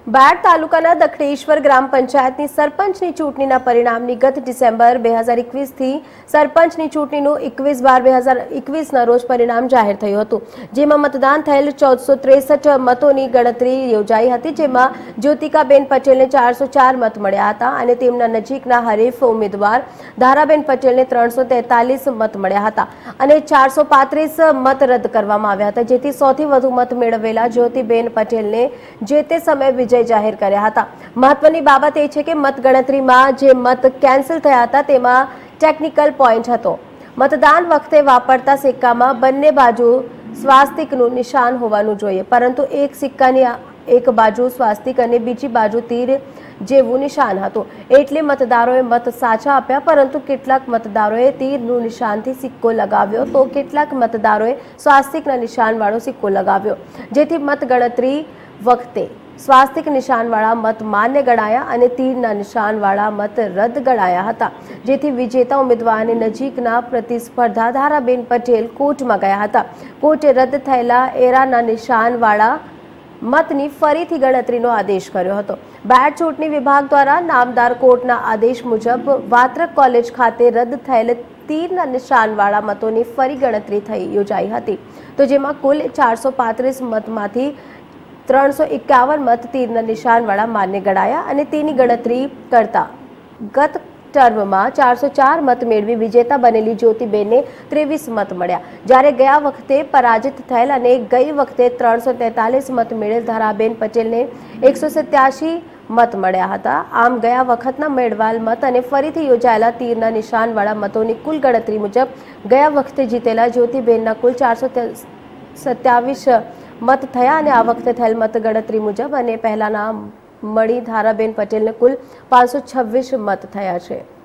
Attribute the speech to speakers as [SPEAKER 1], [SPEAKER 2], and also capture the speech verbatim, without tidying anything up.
[SPEAKER 1] બાયડ તાલુકાના દખણેશ્વર ગ્રામ પંચાયતની સરપંચની ચૂંટણીના પરિણામની ગત ડિસેમ્બર બે હજાર એકવીસથી સરપંચની ચૂંટણીનું એકવીસ બાર બે હજાર એકવીસના રોજ પરિણામ જાહેર થયું હતું, જેમાં મતદાન થયેલ ચૌદસો ત્રેસઠ મતોની ગણતરી યોજાઈ હતી, જેમાં જ્યોતિકાબેન પટેલને ચારસો ચાર મત મળ્યા હતા અને તેમના નજીકના હરીફ ઉમેદવાર ધારાબેન પટેલને ત્રણસો તેતાલીસ મત મળ્યા હતા અને ચારસો પાંત્રીસ મત રદ કરવામાં આવ્યા હતા, જેથી સૌથી વધુ મત મેળવેલા જ્યોતિબેન પટેલને જે તે સમયે વિજય જાહેર કર્યા હતા। મહત્વની બાબત એ છે કે મતગણતરીમાં જે મત કેન્સલ થયા હતા તેમાં ટેકનિકલ પોઈન્ટ હતો। મતદાન વખતે વાપરતા સિક્કામાં બંને બાજુ સ્વાસ્તિકનું નિશાન હોવાનું જોઈએ, પરંતુ એક સિક્કાની એક બાજુ સ્વાસ્તિક અને બીજી બાજુ તીર જેવું નિશાન હતું, એટલે મતદારોએ મત સાચા આપ્યા, પરંતુ કેટલાક મતદારોએ તીરનું નિશાનથી સિક્કો લગાવ્યો તો કેટલાક મતદારોએ સ્વાસ્તિકના નિશાનવાળો સિક્કો લગાવ્યો, જેથી મતગણતરી વખતે સ્વાસ્તિક નિશાનવાળા મત માન્ય ગણાયા અને તીરના નિશાનવાળા મત રદ ગણાયા હતા, જેથી વિજેતા ઉમેદવારની નજીકના પ્રતિસ્પર્ધા ધારાબેન પટેલ કોર્ટમાં ગયા હતા। કોર્ટે રદ થયેલા એરાના નિશાનવાળા મતની ફરીથી ગણતરીનો આદેશ કર્યો હતો। બાયડ ચૂંટણી વિભાગ દ્વારા નામદાર કોર્ટના આદેશ મુજબ વાત્રક કોલેજ ખાતે રદ થયેલ તીરના નિશાનવાળા મતોની ફરી ગણતરી થઈ યોજાઈ હતી, તો જેમાં કુલ ચારસો પાંત્રીસ મતમાંથી ત્રણસો એકાવન મત તીરના નિશાનવાળા માન્ય ગણાયા અને તેની ગણતરી કરતા ગત ટર્મમાં ચારસો ચાર મત મેળવી વિજેતા બનેલી જ્યોતિબેનને ત્રેવીસ મત મળ્યા, જ્યારે ગયા વખતે પરાજિત થયેલ અને ગઈ વખતે ત્રણસો તેતાલીસ મત મેળવેલ ધારાબેન પટેલને એકસો સત્યાસી મત મળ્યા હતા। આમ ગયા વખતના મેળવાયેલ મત અને ફરીથી યોજાયેલા તીરના નિશાનવાળા મતોની કુલ ગણતરી મુજબ ગયા વખતે જીતેલા જ્યોતિબેનના કુલ ચારસો સત્યાવીસ મત થયા અને આ વખતે થયેલ મત ગણતરી મુજબ અને પહેલાના મળી ધારાબેન પટેલને કુલ પાંચસો છવ્વીસ મત થયા છે।